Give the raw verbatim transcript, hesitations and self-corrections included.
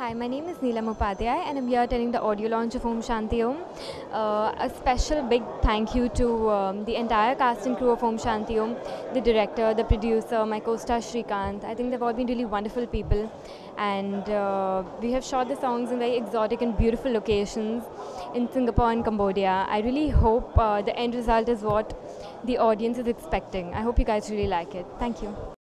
Hi, my name is Neelam Upadhyaya and I'm here attending the audio launch of Om Shanti Om. Uh, a special big thank you to um, the entire cast and crew of Om Shanti Om, the director, the producer, my co-star Srikanth. I think they've all been really wonderful people, and uh, we have shot the songs in very exotic and beautiful locations in Singapore and Cambodia. I really hope uh, the end result is what the audience is expecting. I hope you guys really like it. Thank you.